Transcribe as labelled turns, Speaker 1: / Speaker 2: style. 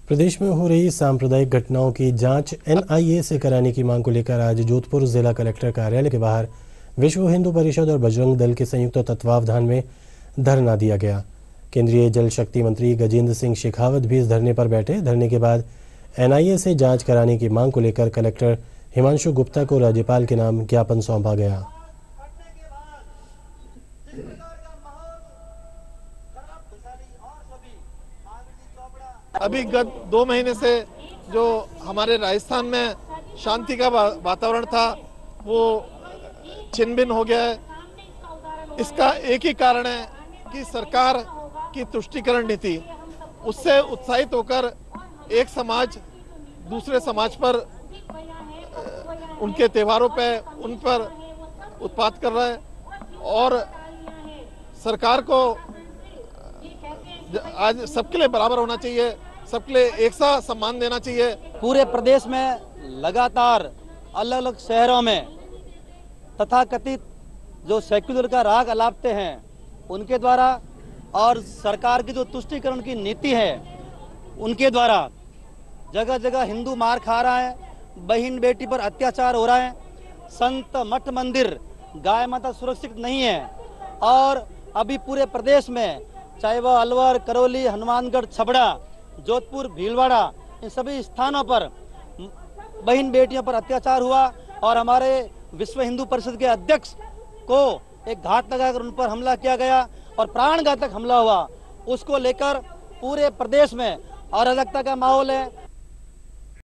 Speaker 1: प्रदेश में हो रही सांप्रदायिक घटनाओं की जांच एनआईए से कराने की मांग को लेकर आज जोधपुर जिला कलेक्टर कार्यालय के बाहर विश्व हिंदू परिषद और बजरंग दल के संयुक्त तत्वावधान में धरना दिया गया। केंद्रीय जल शक्ति मंत्री गजेंद्र सिंह शेखावत भी इस धरने पर बैठे। धरने के बाद एनआईए से जांच कराने की मांग को लेकर कलेक्टर हिमांशु गुप्ता को राज्यपाल के नाम ज्ञापन सौंपा गया।
Speaker 2: अभी गत 2 महीने से जो हमारे राजस्थान में शांति का वातावरण था वो छिन-भिन्न हो गया है। इसका एक ही कारण है कि सरकार की तुष्टीकरण नीति, उससे उत्साहित होकर एक समाज दूसरे समाज पर उनके त्योहारों पे उन पर उत्पात कर रहा है और सरकार को आज सबके लिए बराबर होना चाहिए, सबके लिए एक सा सम्मान देना चाहिए।
Speaker 3: पूरे प्रदेश में लगातार अलग अलग शहरों में तथाकथित जो सेक्युलर का राग अलापते हैं उनके द्वारा और सरकार की जो तुष्टीकरण की नीति है उनके द्वारा जगह जगह हिंदू मार खा रहा है, बहन बेटी पर अत्याचार हो रहा है, संत मठ मंदिर गाय माता सुरक्षित नहीं है और अभी पूरे प्रदेश में चाहे वह अलवर, करौली, हनुमानगढ़, छबड़ा, जोधपुर, भीलवाड़ा, इन सभी स्थानों पर बहन बेटियों पर अत्याचार हुआ और हमारे विश्व हिंदू परिषद के अध्यक्ष को एक घात लगाकर उन पर हमला किया गया और प्राणघातक हमला हुआ। उसको लेकर पूरे प्रदेश में अराजकता का माहौल है।